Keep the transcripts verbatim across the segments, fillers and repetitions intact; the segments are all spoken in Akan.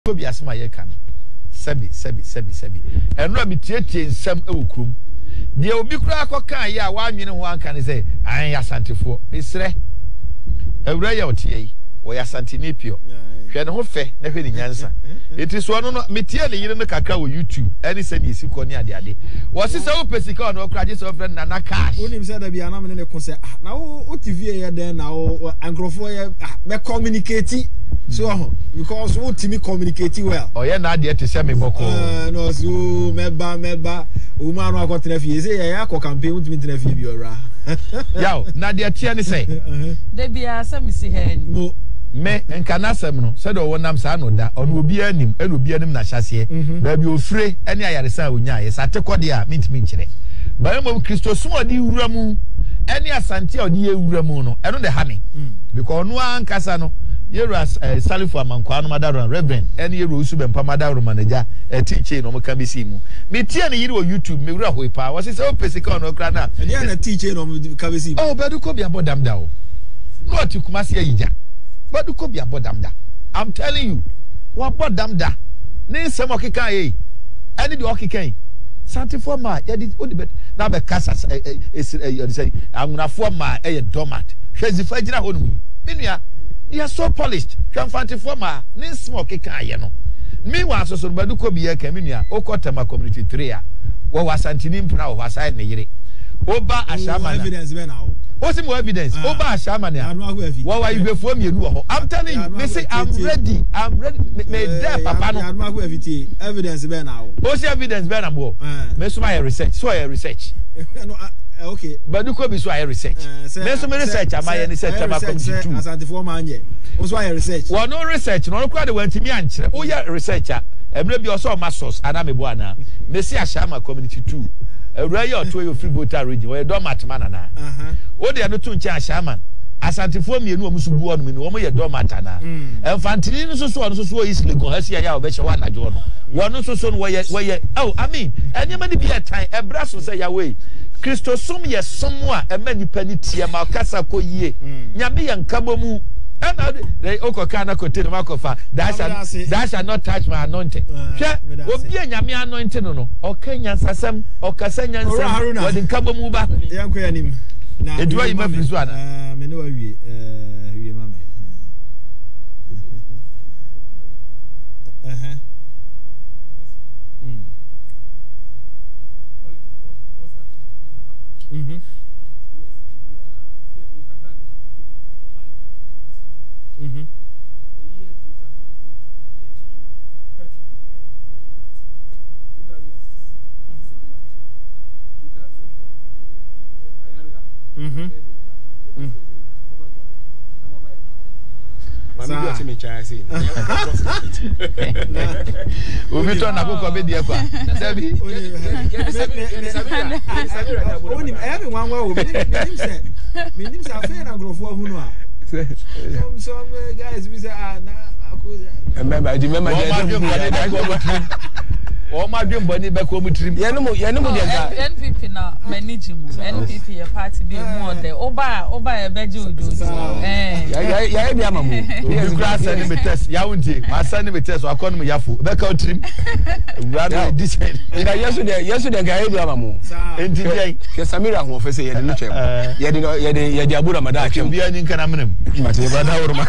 go be asma ye kan sebi sebi sebi sebi enro mi tietie nsam ewukrum de obi kura akoka ye a wa nwene ho anka ne say an ya santefo misre ewura ya otie yi wo ya santinipio hwe ne ho fe na hwe ni nyansa eti so no no metie ne yire no kakra wo YouTube any say ni siko ni ade ade wo se se wo pesika no kra je so friend na na cash onim say da bia na me ne ko say na wo T V ye den na wo ankrofo ye me communicate so because wo timi communicate well oh yeah na ade te se me boko uh no so meba meba o ma no akotena fie say ya akọ campaign wo timi tena fie bi ora yaw na de tie ne say de bia say me si he ni me nkanasem no se do wonam sa no da ono obi anim eno obi anim na hyase ba bi ofre ene ayaresa onya ye sate kode a mintimi nkyere ba mo Kristo sum odi wuramu ene asante odi ye wuramu no eno de ha me because no ankasa no yeru salifu amankwa no madaro reverend ene yeru usu bempa madaro manager teacher no mo ka bisi mu me tie ne yiri o YouTube me wura hoi pa wo se se o pesika no kra na ene na teacher no mo ka bisi oh bedu ko bia bodam da o no atikumasi ayija but you could be a bodamda. I'm telling you, what bodamda? Name some okika ye. Any do okika. Santi for ma, ya did odi bet. Na be kasa is you say I'm gonna for ma a domat. She's the fajina honu. Minya, they are so polished. Fanti for ma, name some okika ye no. Meanwhile, so bedu ko be a kaminia, okotema community three. What was Santini mpra was I ne Oba ashama evidence be now. What's more evidence? Uh, Oba ashama na. What were you before me? I'm telling you, they say I'm ready. I'm ready. Me there, Papa no. Evidence be now. What's evidence be now? Me so my research. So I research. No, okay. But you could be so I research. Me so my research. Am I research? Am I community too? As anti-four man ye. Also I research. Well, no research. No crowd went to me and oh yeah, researcher. Emre bi also my source. Ana me bo ana. Me say ashama community too. Ewura or to your free voter region where domat man na uh-huh o de no to nche ashaman asantifo mienu omusu bu onu mi no ye domat na emfantini no so so no so so easily go hasia ya obeche wa najo no wono so so no we we oh I mean enyema ni bi etan ebra so say ya we Kristo sum ye som a ema nipa ni tie ma kasa ko yie nyame ye nkabomu and they okokana kote no makofa that shall that shall not touch my anointing hwe obi anyame anointing no okanya sasem okasa nyansem wodi nkabo mu ba yanko yanim na edwa yima friso ana eh me no awie eh awie mama eh eh mhm mhm mhm mami bi me cha say obi to na kokko be die kwa sabi oni e be wan wa o me nim se me nim se afa na grofo ahunu a some some guys we say ah na remember the remember o ma dwem bani be ko mutrim ye no ye no de ga N P P na manage mu N P P ye party be more there oba oba e beje ojoji eh ya ya bia mamu you grass and me test ya wunti ma send me test akon me yafo be ka trim brother this nga yesu de yesu de ga bia mamu enti bien ke Samira ho fe se ye de no twem ye de ye de ye de abura mada twem bia ni kana menem mate brother worma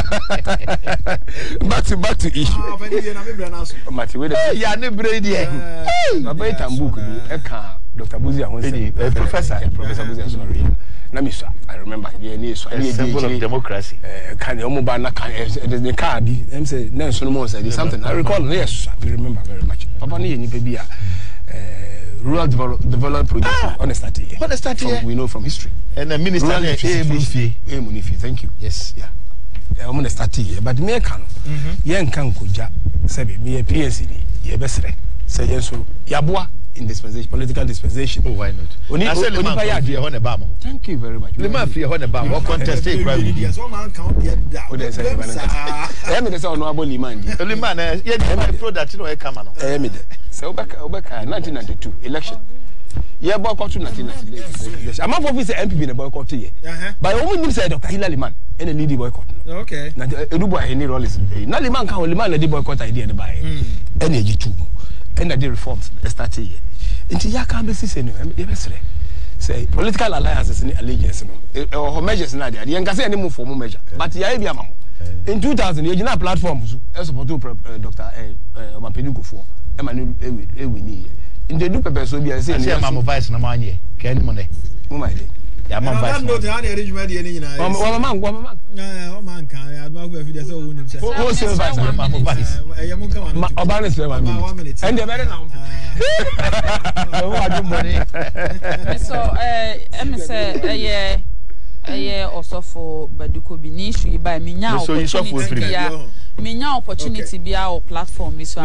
back to back to issue ah bani ye na me bra na so mate we de ya ne bre die baba itambuku bi e ka Doctor Buzi Ahonse professor professor Buzi sorry na mi so I remember the ni so the symbol of democracy eh kan omo ba na kan the car bi em say na so no mo say something I recall yes I remember very much papa ni ni pe bi a eh rural development project on the start here on the start here we know from history and the minister e Munifie e Munifie thank you yes yeah eh omo the start here but me kan ye nkan koja say me P S ni ye besere say yenso yaboa in dispensation, political dispensation. Oh, why not? Only, I said only Lema free a honey bam. Thank you very much. Lema free a honey bam. What contest take private? Yes, one man count the down. I am the son of Aboli Mandi. Lema, yeah, my product, you know, I come on. I am it. So back, back, nineteen ninety-two election. Yeah, boycott nothing. I'm not for say M P P in a boycott here. But I only say Doctor Hilary Man and a leading boycott. Okay. Now, Edubo any role is not the man can only man the boycott idea by energy too. And the reforms start here. Into ya can be seen, say political alliances in allegiance or measures in idea. You can say any move for more measure. But ya be a mamma. In two thousand, you know platforms as support to Doctor Mampeni for Emmanuel Ewini. In the Dupe so be I say I'm vice na manye. Can money. Mama dey. Ya man vice. I'm not the arrangement dey ni na. One man, one man. Yeah, one man can. I don't go if dey say who nim say. Who say vice? I'm vice. Eh, you mon kan one. Oban is one minute. And the better now. Oh, I do money. So eh em say eh eh also for Baduko bi ni issue by me nya opportunity. Minya opportunity be our platform is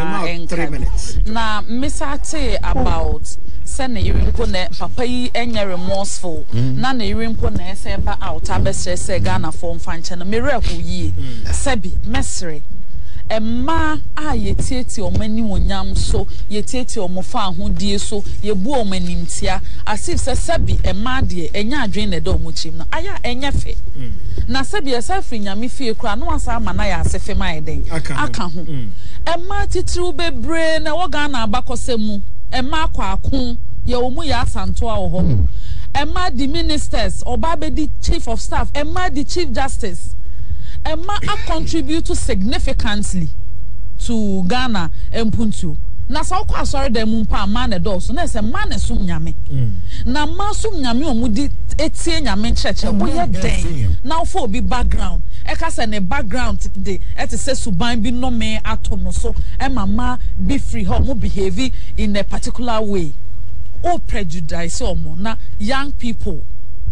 na misate about send na yirimpo na papa yi enye remorseful na na yirimpo na ese ba out abesre se Ghana form fanche na miracle yi sebi mesre emma a yetieti omani wonyam so yetieti omofa ahodie so yebu omanimtia asif se sebi emma de enya adwen na do omochim na aya enye fe na sebi esafri nyame fie kura no asa ama na ya asefe mai den aka ho emma titru bebre na wo Ghana abakosemu emma kwa akon ye omu ya asanto a ho emma the ministers oba be the chief of staff emma the chief justice emma a contribute significantly to Ghana empuntu na sa kwa sorry dem mpa ma na do so na se ma na sum nyame na ma sum nyame omudi etie nyame cheche wo ye den na for obi background e ka se ne background de e te se suban bi no me ato no so e mama be free how mo behave in a particular way o prejudice omo na young people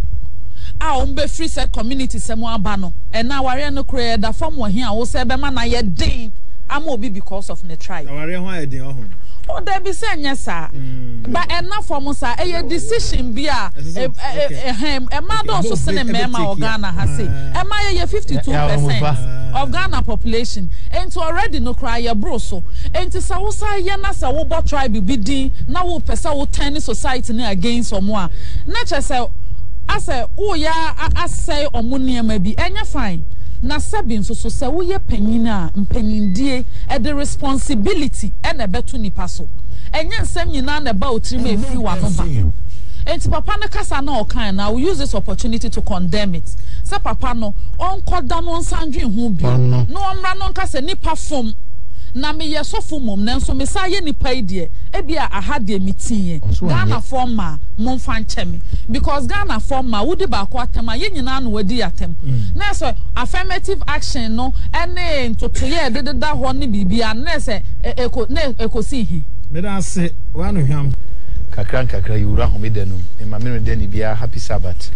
a on be free set community se mo aba no e na ware no kure da form wo hia wo se be ma na ye den ama obi because of the tribe ware ho ayedin ho oh there be say nyesa but enough form sa e decision bi a ehem e ma do so se ne mema Ghana ha say e ma ye fifty-two percent of Ghana population and already no cry your bro so and to sa wo sa ye na sa wo bo tribe bi din na wo pesa wo turn society na against omo a na che say ase wo ya asay omo ma bi enya fine na sabin so so say wo ye panyina mpanyindie e the responsibility e na beto nipa so enya nsem nyina na ba otiri ma efiri wa no ba enti papa ne kasa na okan na we use this opportunity to condemn it say papa no onkoda no nsandwe hu bi no omra no kasa nipa fom na me ye sofo mom na nso me sa ye nipa idie e bia aha de mitinye Ghana forma mon fan chemi because Ghana forma wudi ba ko atema ye nyina no wadi atem na so affirmative action no ene ntotoye de de da ho ne bibia na se eko na ekosi hi me da se wanu hwam kakran kakra yura homede no e ma me de ni bia happy sabbath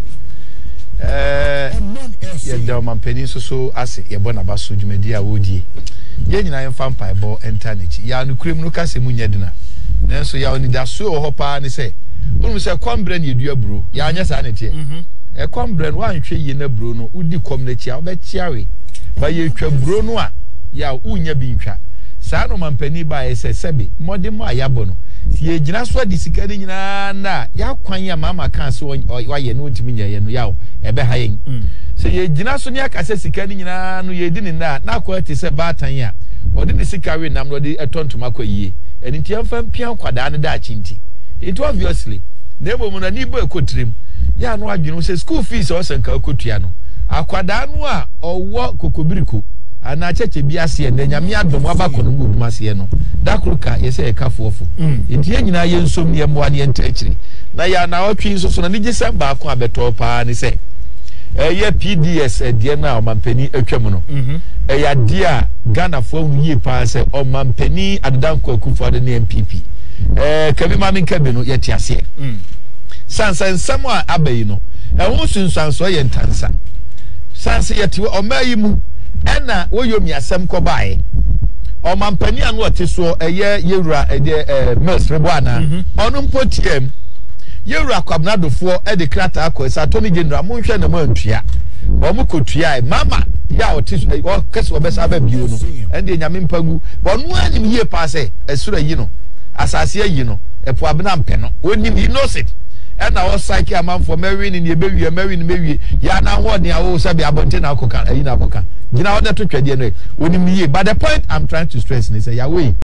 eh ye da mampeni so so ase ye bona baso dwumadi a wodie ye nyina yemfa mpa bo internet ya no kurem no kase mu nyedina nanso ya oni da so ho pa ne se wonu se kwambre ne edua bro ya anya sa ne tie e kwambre no anhwe yi na bro no udi kom na chia obechiawe ba ye twa bro no a ya unya bi ntwa sa no mampani ba ye se sebe mode mo ayabo no ye gina so di sika ni nyina na ya kwan ya mama kan so wa ye no ntimi nya ye no ya ebe ha yen se ye gina so ni akase sika ni nyina no ye di ni na na kwa ti se batan ya odi ni sika we nam no di etontoma kwa yie eni ti amfa mpia kwada ne da chinti it obviously nebo mu na ni bo ekotrim ya no adwenu se school fees o senka kotua no akwada no a owo kokobiriko ana cheche bi ase na nyame adom abako no mu ase no dakruka yese e kafoofo enti nyina ye nsom ye mwa ne ntachiri na ya na otwi nso so na ni gese baako abeto pa ni se eye P D S edie na omampani atwam no eya dia Ghana fo hu yi pa se omampani adanko akufo de ne M P P eh kabi ma min kabi no yeti ase sansa nsam a abayi no ehun sunsanso ye ntansa sansa yeti omayi mu ena woyomi asem ko bae omampani anu otiso eye yewura ede Mills Reboana onu mpotiem yewura kwabnadofo e de krata akọ Attorney General monhwe na mantua omu kotua mama ya otiso o kese obesa ba bio no ende nyame mpagu bonu anyim yie pa se esura yi no asase yi no epo abena mpeno onim he knows it and our psyche amount for marrying in your baby marrying maybe ya na ho de awo se be abonte na akoka ayi na akoka gina ho de to twede no onim ye but the point I'm trying to stress is say ya we